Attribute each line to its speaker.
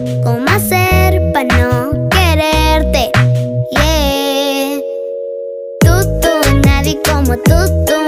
Speaker 1: ¿Cómo hacer para no quererte? Yeah. Tú, nadie como tú.